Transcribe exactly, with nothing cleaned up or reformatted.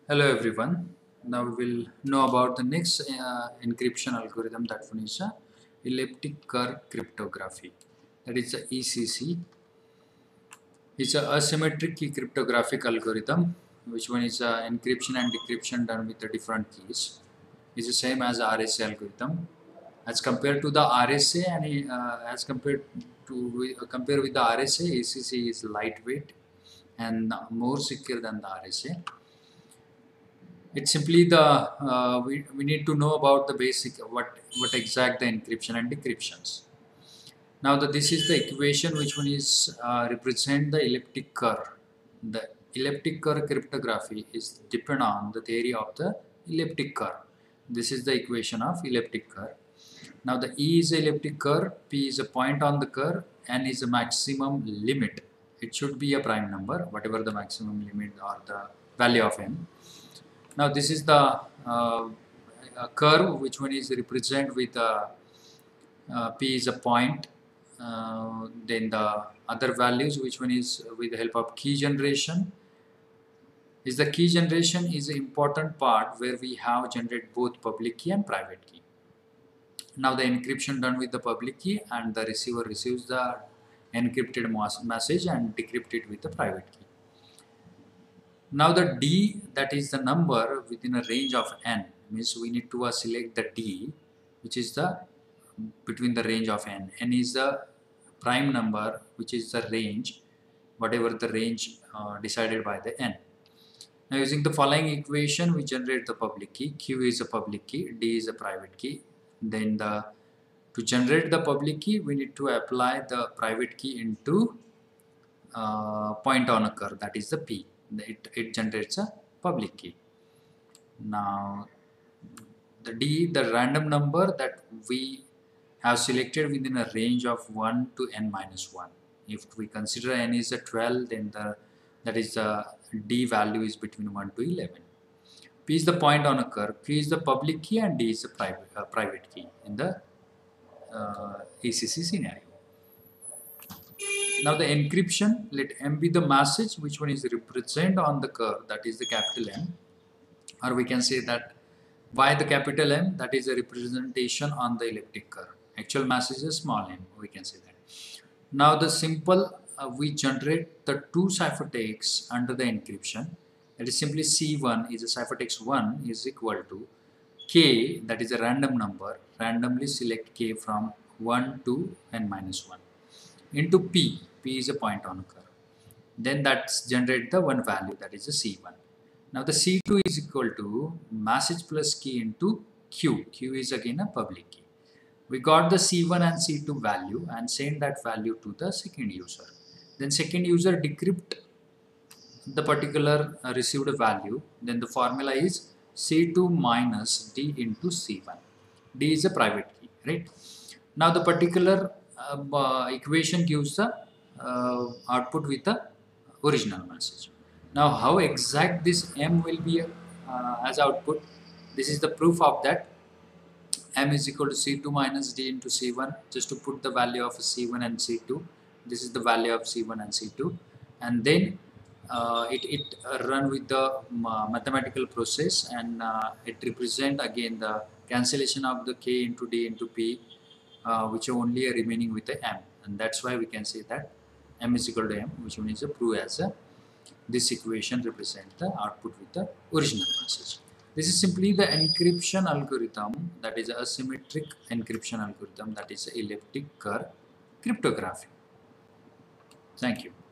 Hello everyone. Now we will know about the next uh, encryption algorithm, that one is uh, elliptic curve cryptography. That is the E C C. It's a asymmetric key cryptographic algorithm, which one is uh, encryption and decryption done with the different keys. It's the same as R S A algorithm. As compared to the R S A and uh, as compared to uh, compare with the R S A, E C C is lightweight and more secure than the R S A. It's simply the uh, we, we need to know about the basic what what exact the encryption and decryptions. Now the, this is the equation which one is uh, represent the elliptic curve. The elliptic curve cryptography is depend on the theory of the elliptic curve. This is the equation of elliptic curve. Now the E is a elliptic curve, P is a point on the curve, N is a maximum limit. It should be a prime number, whatever the maximum limit or the value of N. Now this is the uh, curve which one is represent with uh, uh, P is a point, uh, then the other values which one is with the help of key generation. Is the key generation is an important part where we have generated both public key and private key. Now the encryption done with the public key and the receiver receives the encrypted message and decrypted with the private key. Now the D, that is the number within a range of N, means we need to uh, select the D which is the between the range of N. N is the prime number which is the range, whatever the range uh, decided by the N. Now using the following equation we generate the public key. Q is a public key, D is a private key. Then the to generate the public key we need to apply the private key into uh, point on a curve, that is the P. It, it generates a public key. Now the D, the random number that we have selected within a range of one to N minus one. If we consider N is a twelve, then the that is the D value is between one to eleven. P is the point on a curve, Q is the public key and D is the private, uh, private key in the uh, E C C scenario. Now the encryption, let M be the message which one is represented on the curve, that is the capital M, or we can say that by the capital M, that is a representation on the elliptic curve. Actual message is small m, we can say that. Now the simple, uh, we generate the two ciphertexts under the encryption. That is simply C one is a ciphertext one is equal to K, that is a random number, randomly select K from one to N minus one, into P, P is a point on a curve. Then that's generate the one value, that is a C one. Now the C two is equal to message plus key into Q, Q is again a public key. We got the C one and C two value and send that value to the second user. Then second user decrypt the particular uh, received value. Then the formula is C two minus D into C one. D is a private key, right? Now the particular uh, uh, equation gives the uh, output with the original message. Now how exact this M will be uh, as output? This is the proof of that. M is equal to C two minus D into C one, just to put the value of C one and C two. This is the value of C one and C two, and then uh, it, it uh, run with the uh, mathematical process, and uh, it represent again the cancellation of the K into D into P, uh, which are only remaining with the M, and that's why we can say that M is equal to M, which one is a proof as a this equation represents the output with the original message. This is simply the encryption algorithm, that is a asymmetric encryption algorithm, that is elliptic curve cryptography. Thank you.